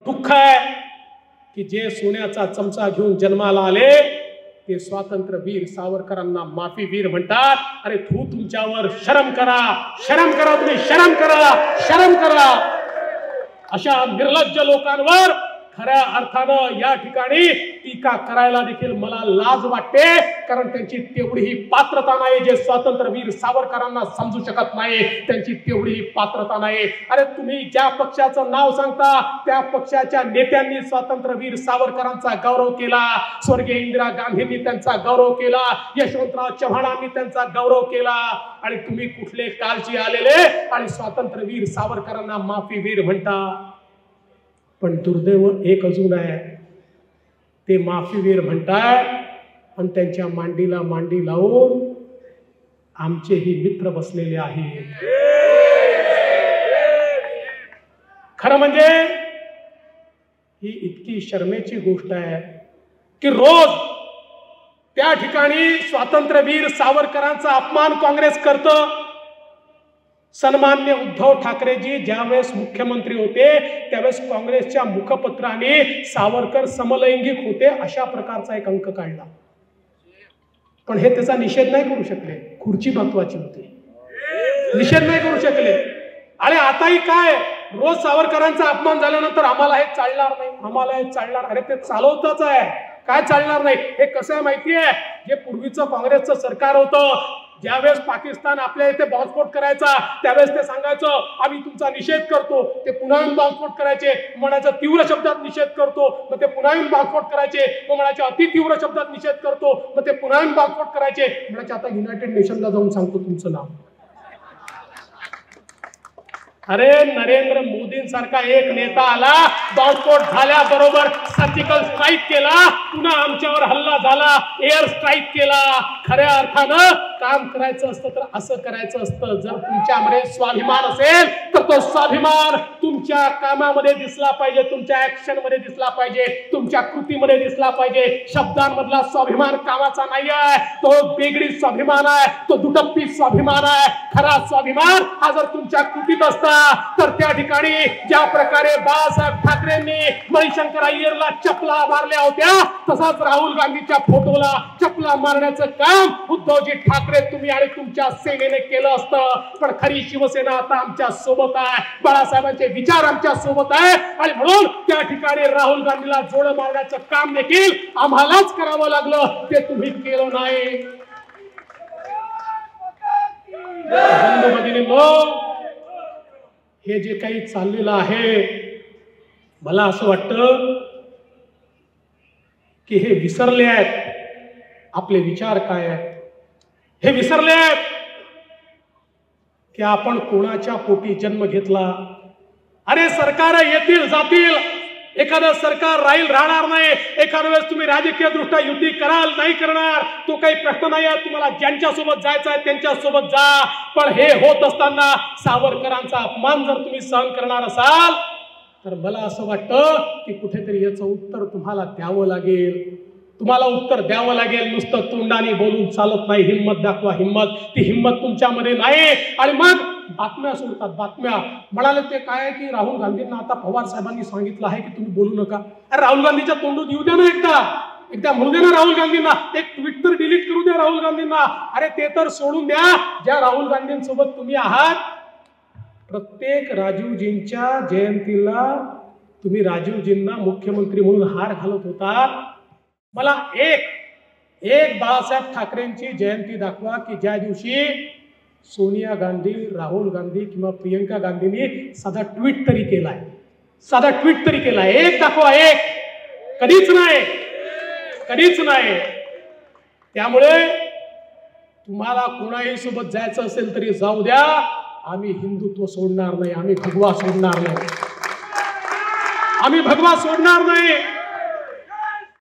दुःख आहे की जे सोन्याचा चमचा घेऊन जन्माला आले ते स्वातंत्र्यवीर सावरकरांना माफीवीर म्हणतात. अरे तुमच्यावर शरम करा, शरम करा, तुम्ही शरम करा, शरम करा. अशा निर्लज्ज लोकांवर खऱ्या अर्थानं या ठिकाणी टीका करायला देखील मला लाज वाटते, कारण त्यांची तेवढीही पात्रता नाही. जे स्वातंत्र्यवीर सावरकरांना समजू शकत नाही त्यांची तेवढीही पात्रता नाही. अरे तुम्ही ज्या पक्षाचं नाव सांगता त्या पक्षाच्या नेत्यांनी स्वातंत्र्यवीर सावरकरांचा गौरव केला, स्वर्गीय इंदिरा गांधींनी त्यांचा गौरव केला, यशवंतराव चव्हाणांनी त्यांचा गौरव केला, आणि तुम्ही कुठले कालचे आलेले आणि स्वातंत्र्यवीर सावरकरांना माफीवीर म्हणता. पण दुर्दैव एक अजून आहे, ते माफीवीर म्हणताय आणि त्यांच्या मांडीला मांडी लावून आमचेही मित्र बसलेले आहेत. खरं म्हणजे ही इतकी शर्मेची गोष्ट आहे की रोज त्या ठिकाणी स्वातंत्र्यवीर सावरकरांचा अपमान काँग्रेस करतं. सन्मान्य उद्धव ठाकरेजी ज्यावेळेस मुख्यमंत्री होते त्यावेळेस काँग्रेसच्या मुखपत्राने सावरकर समलैंगिक होते अशा प्रकारचा एक अंक काढला, पण हे त्याचा निषेध नाही करू शकले. खुर्ची महत्वाची होती, निषेध नाही करू शकले. आणि आताही काय, रोज सावरकरांचा अपमान झाल्यानंतर आम्हाला हे चालणार नाही, आम्हाला हे चालणार. अरे ते चालवतच आहे, काय चालणार नाही. हे कसं आहे माहितीये, जे पूर्वीचं काँग्रेसचं सरकार होतं ज्यावेळेस पाकिस्तान आपल्या इथे बॉम्बस्फोट करायचा त्यावेळेस ते सांगायचं आम्ही तुमचा निषेध करतो, ते पुन्हा येऊन बॉम्बस्फोट करायचे, म्हणायचं तीव्र शब्दात निषेध करतो, मग ते पुन्हा येऊन बॉम्बस्फोट करायचे, मग म्हणायचे अति तीव्र शब्दात निषेध करतो, मग ते पुन्हा येऊन बॉम्बस्फोट करायचे, म्हणायचे आता युनायटेड नेशनला जाऊन सांगतो तुमचं नाव. अरे नरेंद्र मोदींसारखा एक नेता आला, बॉम्बस्फोट झाल्याबरोबर सर्जिकल स्ट्राईक केला, पुन्हा आमच्यावर हल्ला झाला, एअर स्ट्राईक केला. खऱ्या अर्थानं काम करायचं असतं तर असं करायचं असतं. जर तुमच्यामध्ये स्वाभिमान असेल तर तो स्वाभिमान तुमच्या कामामध्ये दिसला पाहिजे, तुमच्या ऍक्शन मध्ये दिसला पाहिजे, तुमच्या कृतीमध्ये दिसला पाहिजे. शब्दांमधला स्वाभिमान कामाचा नाही आहे, तो बेगडी स्वाभिमान आहे, तो दुटप्पी स्वाभिमान आहे. खरा स्वाभिमान हा जर तुमच्या कृतीत असता तर त्या ठिकाणी ज्या प्रकारे बाळासाहेब ठाकरेंनी मणिशंकर अय्यरला चपला मारल्या होत्या तसाच राहुल गांधीच्या फोटोला चपला मारण्याचं काम उद्धवजी ठाकरे तुम्ही आणि तुमच्या सेनेने केलं असतं. पण खरी शिवसेना आता आमच्या सोबत आहे, बाळासाहेबांचे विचार आमच्या सोबत आहे, आणि म्हणून त्या ठिकाणी राहुल गांधीला जोड मारण्याचं काम देखील आम्हालाच करावं लागलं, ते तुम्ही केलं नाही. बंधू भगिनींनो, हे जे काही चाललेलं आहे मला असं वाटतं की हे विसरले आहेत आपले विचार काय आहेत. हे विसरले आहेत की आपण कोणाच्या पोटी जन्म घेतला. अरे सरकार येतील जातील, एखादं सरकार राहील राहणार नाही, एखाद्या वेळेस तुम्ही राजकीय दृष्ट्या युती कराल नाही करणार तो काही प्रश्न नाही आहे, तुम्हाला ज्यांच्या सोबत जायचं आहे त्यांच्या सोबत जा. पण हे होत असताना सावरकरांचा अपमान जर तुम्ही सहन करणार असाल तर मला असं वाटतं की कुठेतरी याचं उत्तर तुम्हाला द्यावं लागेल. तुम्हाला उत्तर द्यावं लागेल. नुसतं तोंडाने बोलून चालत नाही. हिम्मत दाखवा, हिम्मत. ती हिम्मत तुमच्यामध्ये नाही. आणि मग बातम्या सोडतात, बातम्या म्हणाले ते काय की राहुल गांधींना आता पवार साहेबांनी सांगितलं आहे की तुम्ही बोलू नका. अरे राहुल गांधीच्या तोंडून येऊ द्या ना, एकदा म्हणू दे ना राहुल गांधींना, एक ट्विट तर डिलीट करू द्या राहुल गांधींना. अरे ते तर सोडून द्या, ज्या राहुल गांधींसोबत तुम्ही आहात. प्रत्येक राजीवजींच्या जयंतीला तुम्ही राजीवजींना मुख्यमंत्री म्हणून हार घालत होता. मला एक बाळासाहेब ठाकरेंची जयंती दाखवा की ज्या दिवशी सोनिया गांधी, राहुल गांधी किंवा प्रियंका गांधींनी साधा ट्विट तरी केलाय, साधा ट्विट तरी केलाय. एक दाखवा, एक. कधीच नाही, कधीच नाही. त्यामुळे तुम्हाला कोणाही सोबत जायचं असेल तरी जाऊ द्या, आम्ही हिंदुत्व सोडणार नाही, आम्ही भगवा सोडणार नाही, आम्ही भगवा सोडणार नाही.